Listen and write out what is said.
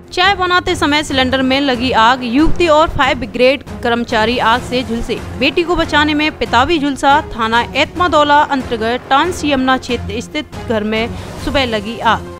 चाय बनाते समय सिलेंडर में लगी आग, युवती और फायर ब्रिगेड कर्मचारी आग से झुलसे। बेटी को बचाने में पिता भी झुलसा। थाना एतमादौला अंतर्गत टांस यमुना क्षेत्र स्थित घर में सुबह लगी आग।